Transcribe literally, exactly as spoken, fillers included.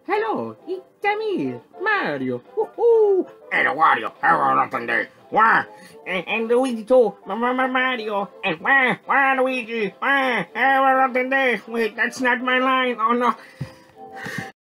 Hello, it's me, Mario. Woohoo! And Wario, hello, nothing there. Why? And, and Luigi too, Mario. And why, why Luigi? Why? Hello, nothing there. Wait, that's not my line. Oh no.